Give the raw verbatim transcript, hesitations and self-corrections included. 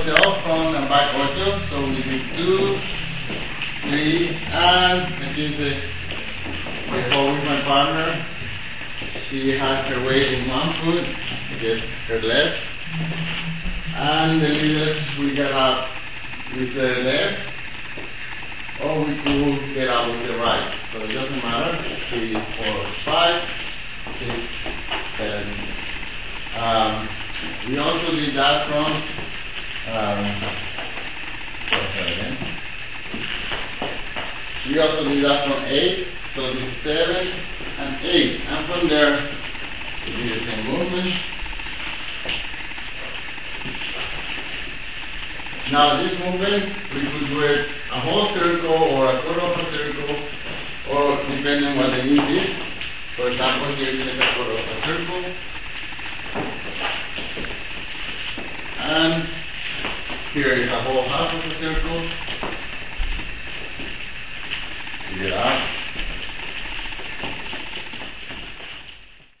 ocho front and back ocho. So we do two, three, and I think the, the hold with my partner. She has her weight in one foot, against her left. And the leaders we get up with the left, or we could get up with the right. So it doesn't matter. Three, four, five, six, seven. Um, we also did that from um, again. We also did that from eight, so this is seven and eight. And from there we do the same movement. Now this movement, we could do it a whole circle or a quarter of a circle, or depending on what the need is. For example, here is a quarter of a circle. And here is a whole half of a circle. You get up.